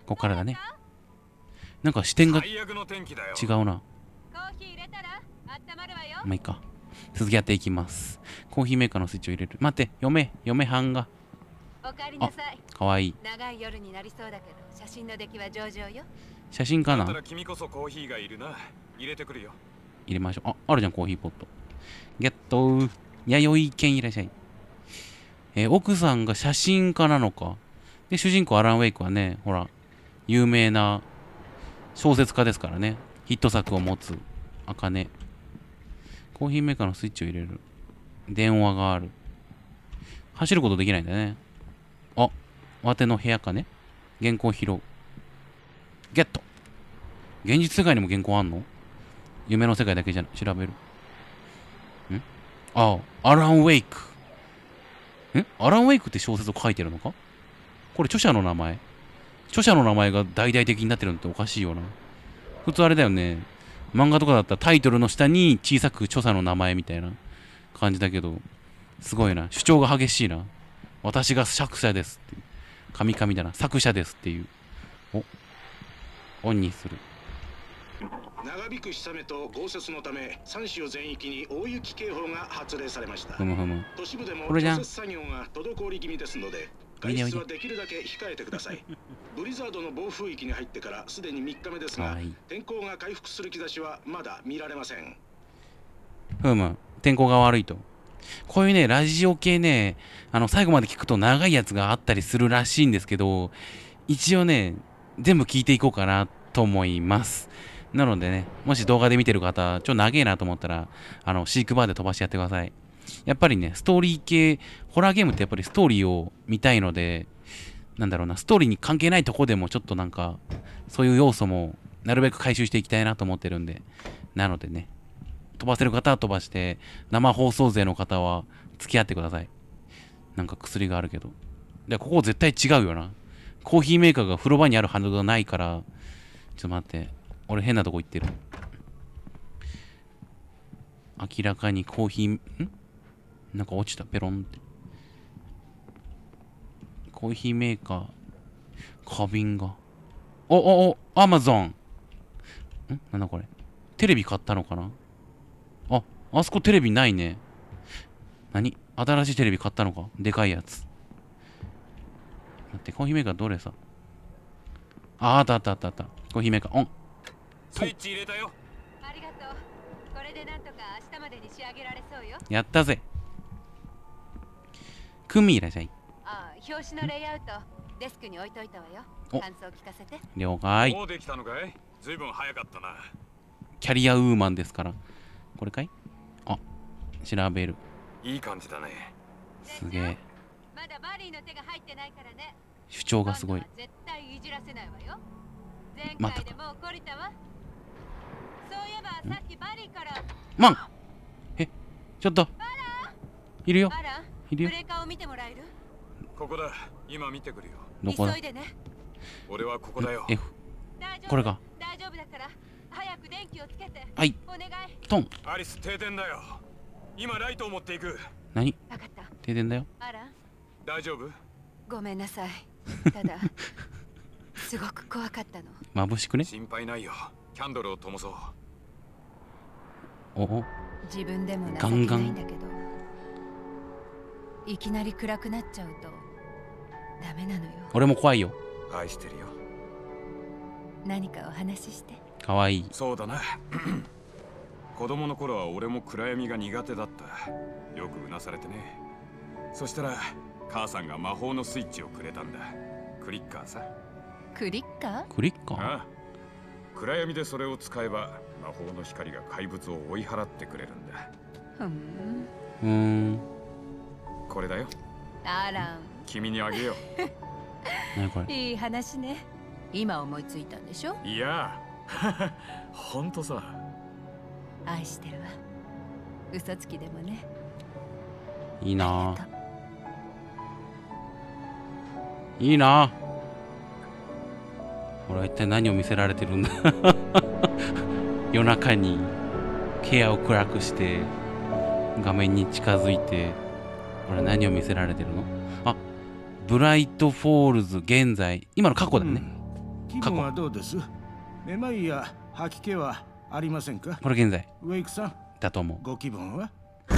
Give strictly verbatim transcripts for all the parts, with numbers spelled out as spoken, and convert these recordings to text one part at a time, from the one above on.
ここからだね。なんか視点が違うな。まあいいか。続きやっていきます。コーヒーメーカーのスイッチを入れる。待って、嫁、嫁はんが。 おかえりなさい。 かわいい。 長い夜になりそうだけど、写真の出来は上々よ。 写真かな。 君こそコーヒーがいるな。入れてくるよ。 入れましょう。あ、あるじゃん、コーヒーポット。ゲットー。弥生犬いらっしゃい。えー、奥さんが写真家なのか。で、主人公アラン・ウェイクはね、ほら、有名な小説家ですからね。ヒット作を持つ。あかね。コーヒーメーカーのスイッチを入れる。電話がある。走ることできないんだね。あ、わての部屋かね。原稿拾う。ゲット。現実世界にも原稿あんの？夢の世界だけじゃ調べる。んああ、アラン・ウェイク。んアラン・ウェイクって小説を書いてるのか？これ著者の名前？著者の名前が大々的になってるのっておかしいよな。普通あれだよね。漫画とかだったらタイトルの下に小さく著者の名前みたいな感じだけど、すごいな。主張が激しいな。私が作者ですっていう。神々だな。作者ですっていう。お、オンにする。 長引く小雨と豪雪のため、三州全域に大雪警報が発令されました。 ふむふむ。 都市部でもこれじゃん。 除雪作業が滞り気味ですので、外出はできるだけ控えてください。ブリザードの暴風域に入ってからすでにみっかめですが、天候が回復する兆しはまだ見られません。 ふむ、天候が悪いと。こういうね、ラジオ系ね、あの、最後まで聞くと長いやつがあったりするらしいんですけど、一応ね、全部聞いていこうかなと思います。なのでね、もし動画で見てる方、ちょっと長えなと思ったら、あの、飼育バーで飛ばしてやってください。やっぱりね、ストーリー系、ホラーゲームってやっぱりストーリーを見たいので、なんだろうな、ストーリーに関係ないとこでもちょっとなんか、そういう要素もなるべく回収していきたいなと思ってるんで、なのでね、飛ばせる方は飛ばして、生放送勢の方は付き合ってください。なんか薬があるけど。で、ここ絶対違うよな。コーヒーメーカーが風呂場にあるはずがないから、ちょっと待って。俺変なとこ行ってる。明らかにコーヒー、んなんか落ちた、ペロンって。コーヒーメーカー、花瓶が。お、お、お、アマゾン。んなんだこれ。テレビ買ったのかなあ、あそこテレビないね。何新しいテレビ買ったのかでかいやつ。待って、コーヒーメーカーどれさ。あ、あったあったあったあった。コーヒーメーカー、オン。 スイッチ入れたよ。 ありがとう。これでなんとか明日までに仕上げられそうよ。 やったぜ。クミいらっしゃい。 ああ、表紙のレイアウト、デスクに置いといたわよ。感想聞かせて。 了解。 もうできたのかい？ずいぶん早かったな。 キャリアウーマンですから。これかい？あ、調べる。 いい感じだね。 すげえ。 まだバリーの手が入ってないからね。 主張がすごい。 絶対いじらせないわよ。前回でもう懲りたわ。そういえばさっきバリーから。 マン。え、ちょっと。いるよ。いるよ。 ブレーカーを見てもらえる？ ここだ。今見てくるよ。 どこだ？ 急いでね。 俺はここだよ。 F。これが。 大丈夫だから早く電気をつけて。 はい。 お願い。 トン。 アリス停電だよ。今ライトを持っていく。 何？ わかった。 停電だよ。 あら？ 大丈夫？ ごめんなさい。ただすごく怖かったの。 眩しくね？ 心配ないよ。キャンドルを灯そう。 おお。 自分でも情けないんだけど、いきなり暗くなっちゃうとダメなのよ。 俺も怖いよ。 愛してるよ。 何かお話しして。 かわいい。 そうだな。子供の頃は俺も暗闇が苦手だった。よくうなされてね。そしたら母さんが魔法のスイッチをくれたんだ。クリッカーさ。 クリッカー？ クリッカー？ ああ。暗闇でそれを使えば魔法の光が怪物を追い払ってくれるんだ。 ふん。 うーん。 これだよ。 あらん。 君にあげよう。 何これ？ いい話ね。今思いついたんでしょ？ いや、ほんとさ。 愛してるわ。嘘つきでもね。 いいなぁ。いいなぁ。俺は一体何を見せられてるんだ。夜中に部屋を暗くして画面に近づいて、俺は何を見せられてるの？あ、ブライトフォールズ現在、今の過去だよね。 気分はどうです？めまいや吐き気はありませんか？ これ現在ウェイクさんだと思う。 ご気分は？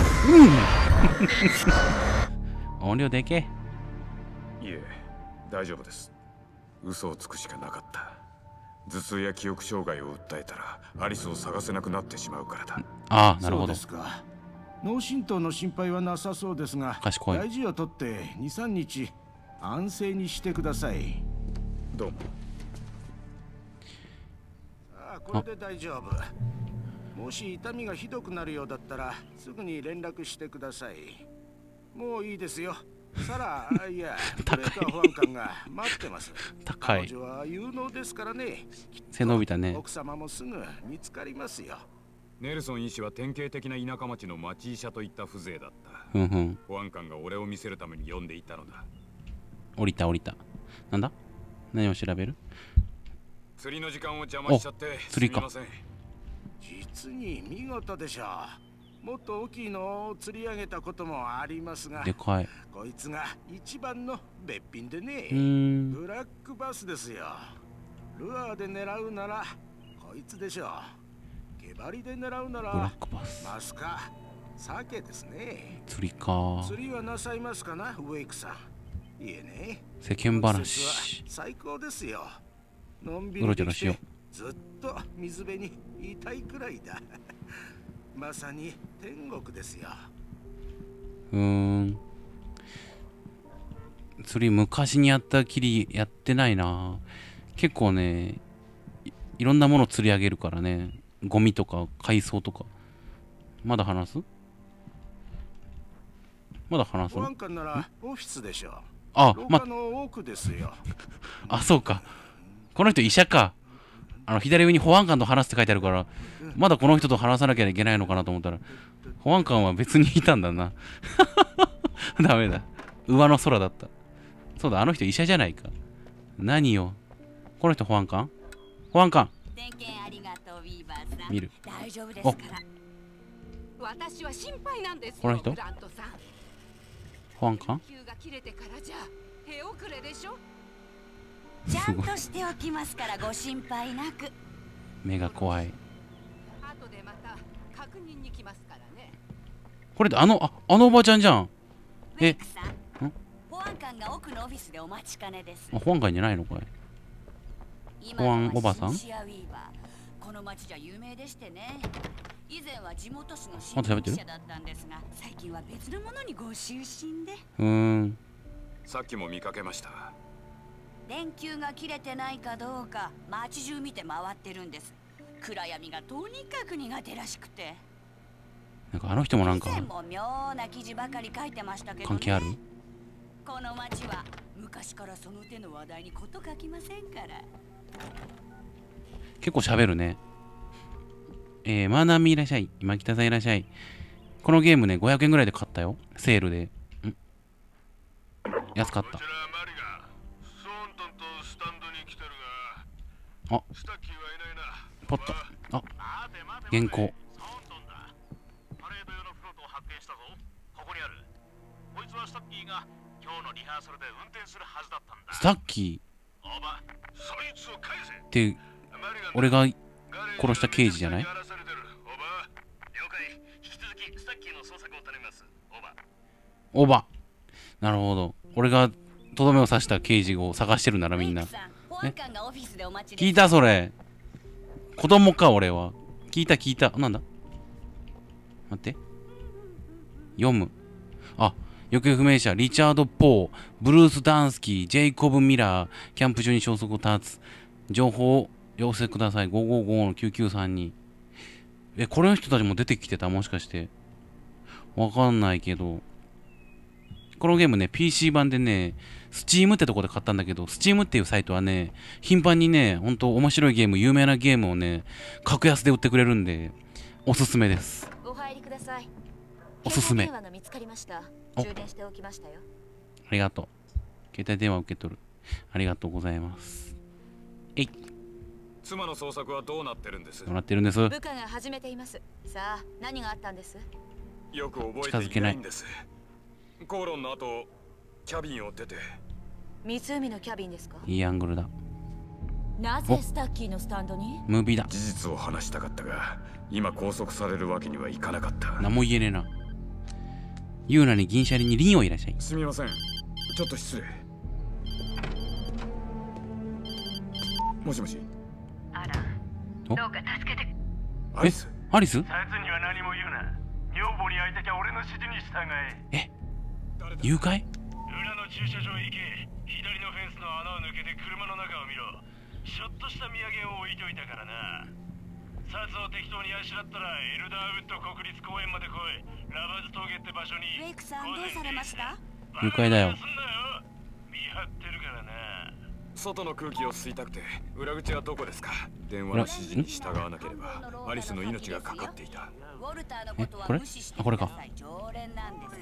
音量でけえ。 いえ、大丈夫です。嘘をつくしかなかった。頭痛や記憶障害を訴えたらアリスを探せなくなってしまうからだ。 ああ、なるほど。 そうですか。脳震盪の心配はなさそうですが、 賢い。 大事をとってに、さんにち安静にしてください。 どうも。 ああ、これで大丈夫。もし痛みがひどくなるようだったらすぐに連絡してください。もういいですよ。サラ、いや、ブレーカー保安官が待ってます。 高い。 彼女は有能ですからね。 背伸びたね。 奥様もすぐ見つかりますよ。 ネルソン医師は典型的な田舎町の町医者といった風情だった。 ふんふん。 保安官が俺を見せるために呼んでいたのだ。 降りた降りた。なんだ？何を調べる？ 釣りの時間を邪魔しちゃって釣りか。 実に見事でしょう。もっと大きいのを釣り上げたこともありますが、 でかい。 こいつが一番のべっぴんでね。ブラックバスですよ。ルアーで狙うならこいつでしょう。毛針で狙うならブラックバス。 マスか鮭ですね。 釣りか。 釣りはなさいますかな、ウェイクさん。いえね。 世間話。 最高ですよ。のんびうろりできてちょろしよずっと水辺にいたいくらいだ。まさに天国ですよ。 う。うーん。釣り昔にやったきりやってないな。結構ね、い、いろんなもの釣り上げるからね。ゴミとか海藻とか。まだ話す？まだ話す？ 保安官ならオフィスでしょう。 あ、ま、 廊下の奥ですよ。 あ、そうか。この人医者か。あの、左上に保安官と話すって書いてあるから、まだこの人と話さなきゃいけないのかなと思ったら、保安官は別にいたんだな。ダメだ。上の空だった。そうだ、あの人医者じゃないか。何よ。この人保安官？保安官。見る。 大丈夫ですから。私は心配なんですよ。 この人？ グラントさん。 保安官？ 電球が切れてからじゃ手遅れでしょ。 ちゃんとしておきますからご心配なく。 目が怖い。 後でまた確認に来ますからね。 これであの、あ、あのおばちゃんじゃん。え、ん？ 保安官が奥のオフィスでお待ちかねです。 あ、保安官じゃないのこれ。保安おばさん？ この町じゃ有名でしてね。以前は地元紙の新聞記者だったんですが、最近は別のものにご就寝で。 うーん。 さっきも見かけました。 電球が切れてないかどうか街中見て回ってるんです。暗闇がとにかく苦手らしくて。 なんかあの人もなんか以前も妙な記事ばかり書いてましたけどね。 関係ある？ この町は昔からその手の話題にこと書きませんから。 結構喋るね。えー、マーナーミいらっしゃい。今北さんいらっしゃい。このゲームね、ごひゃくえんぐらいで買ったよ。セールで。ん安かった。あ、ポッと。あ、原稿。スタッキーって俺が殺した刑事じゃない？オーバー。なるほど。俺がとどめを刺した刑事を探してるならみんな。聞いたそれ。子供か俺は。聞いた聞いた。なんだ？待って。読む。あ、行方不明者、リチャード・ポー、ブルース・ダンスキー、ジェイコブ・ミラー、キャンプ中に消息を絶つ。情報を要請ください。ごごごのきゅうきゅうさんに。え、これの人たちも出てきてた？もしかして。わかんないけど。このゲームね、ピーシー 版でね、Steam ってとこで買ったんだけど、Steam っていうサイトはね、頻繁にね、ほんと面白いゲーム、有名なゲームをね、格安で売ってくれるんで、おすすめです。 お入りください。 おすすめ。 携帯電話が見つかりました。充電しておきましたよ。 ありがとう。携帯電話受け取る。ありがとうございます。えい。 妻の捜索はどうなってるんです？ どうなってるんです？ 部下が始めています。さあ、何があったんです？ よく覚えていないんです。口論の後、キャビンを出て。 湖のキャビンですか？ いいアングルだ。 なぜスタッキーのスタンドに？ ムービーだ。 事実を話したかったが、今拘束されるわけにはいかなかった。 何も言えねえな。ユーナに銀シャリにリンをいらっしゃい。 すみません、ちょっと失礼。もしもし。 アラン、どうか助けて。 アリス。 アリス？ 奴には何も言うな。女房に会いたきゃ俺の指示に従え。 え？誘拐？ 裏の駐車場へ行け。左のフェンスの穴を抜けて車の中を見ろ。ちょっとした土産を置いといたからな。札を適当にあしらったらエルダーウッド国立公園まで来い。ラバーズ峠って場所に。 ウェイクさんどうされました？ 誘拐だよ。 見張ってるからな。 外の空気を吸いたくて、裏口はどこですか？電話の指示に従わなければアリスの命がかかっていた。 ウォルターのことは無視してあ、これか。 常連なんです。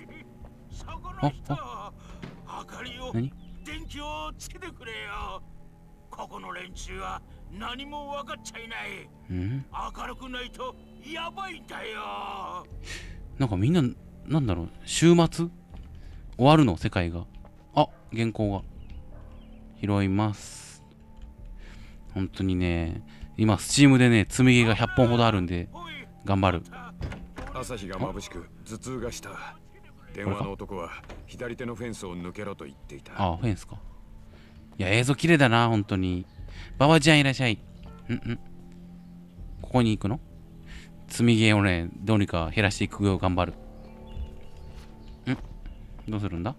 そこの人、明かりを、 何？ 電気をつけてくれよ。ここの連中は何も分かっちゃいない。 うん？ 明るくないとやばいんだよ。 なんかみんな、なんだろう、週末終わるの世界が。あ、原稿が。拾います。本当にね、今、スチームでね、積み毛がひゃっぽんほどあるんで、頑張る。 朝日が眩しく、頭痛がした。電話の男は左手のフェンスを抜けろと言っていた。 ああ、フェンスか。いや、映像綺麗だな、本当に。馬場ちゃんいらっしゃい。んんここに行くの？積み毛をね、どうにか減らしていくよう頑張る。んどうするんだ？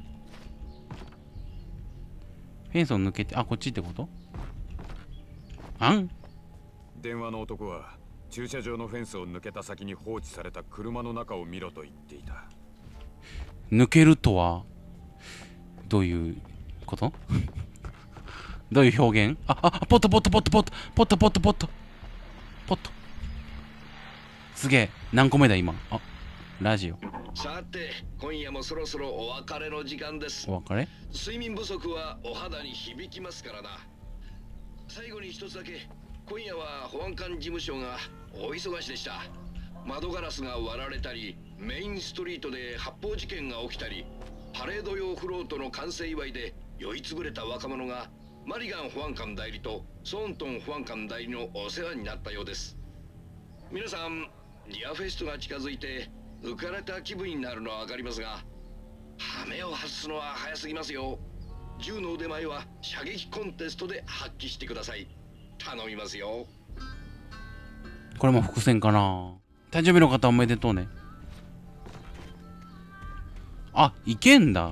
フェンスを抜けて、あ、こっちってこと？あん？ 電話の男は駐車場のフェンスを抜けた先に放置された車の中を見ろと言っていた。 抜けるとはどういうことどういう表現？あ、あ、ポットポットポットポットポットポットポットポットすげえ、何個目だ今。あ、ラジオ。 さて、今夜もそろそろお別れの時間です。 お別れ？ 睡眠不足はお肌に響きますからな。最後に一つだけ、今夜は保安官事務所が大忙しでした。窓ガラスが割られたり、メインストリートで発砲事件が起きたり、パレード用フロートの完成祝いで酔いつぶれた若者がマリガン保安官代理とソーントン保安官代理のお世話になったようです。皆さん、リアフェストが近づいて浮かれた気分になるのは分かりますが、羽目を外すのは早すぎますよ。銃の腕前は射撃コンテストで発揮してください。頼みますよ。 これも伏線かな。誕生日の方おめでとうね。あ、いけんだ。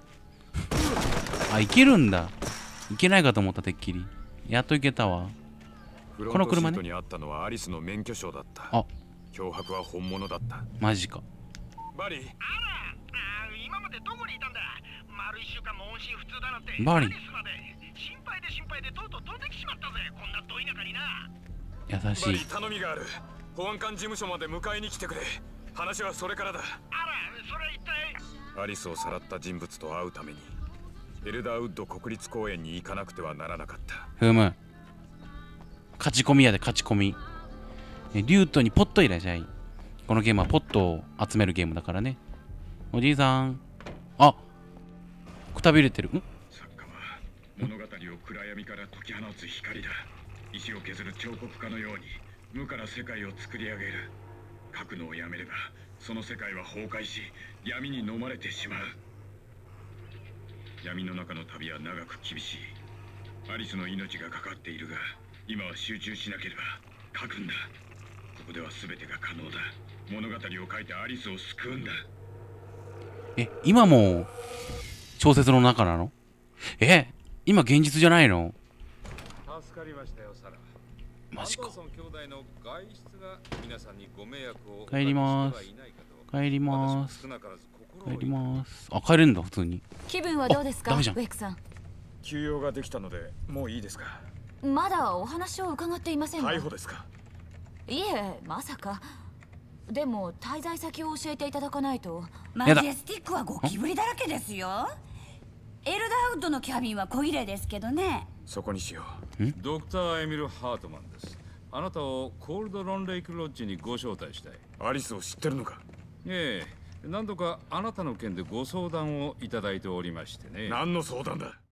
あ、いけるんだ。いけないかと思った、てっきり。やっといけたわ。 この車ね。フロントシートにあったのはアリスの免許証だった。 あ、 脅迫は本物だった。 マジか。 バリー。 あら、あ、今までどこにいたんだ。丸一週間も音信不通だなんて。 バリー。 心配で心配でとうとう飛んできしまったぜ。こんなど田舎にな。 優しい。 バリー、頼みがある。保安官事務所まで迎えに来てくれ。話はそれからだ。 あら、それ一体。 アリスをさらった人物と会うためにエルダーウッド国立公園に行かなくてはならなかった。 ふむ。勝ち込みやで、勝ち込み。え、リュートにポットいらっしゃい。このゲームはポットを集めるゲームだからね。おじいさん。あ、くたびれてる。ん？ 作家は物語を暗闇から解き放つ光だ。石を削る彫刻家のように無から世界を作り上げる。書くのをやめればその世界は崩壊し闇に飲まれてしまう。闇の中の旅は長く厳しい。アリスの命がかかっているが今は集中しなければ。書くんだ。ここでは全てが可能だ。物語を書いてアリスを救うんだ。 え、今も小説の中なの？え、今現実じゃないの？ 助かりましたよ、サラ。 マジか。 アンダーソン兄弟の外出が皆さんにご迷惑を帰ります。帰ります。帰ります。あ、帰れるんだ普通に。 気分はどうですか、ウェイクさん。 休養ができたのでもういいですか？ まだお話を伺っていませんが。 逮捕ですか？ いえ、まさか。でも滞在先を教えていただかないと。 マジェスティックはゴキブリだらけですよ。エルダーウッドのキャビンは小綺麗ですけどね。 そこにしよう。ドクターエミル・ハートマンです。あなたをコールド・ロンレイク・ロッジにご招待したい。 アリスを知ってるのか？ ええ、何度かあなたの件でご相談をいただいておりましてね。 何の相談だ？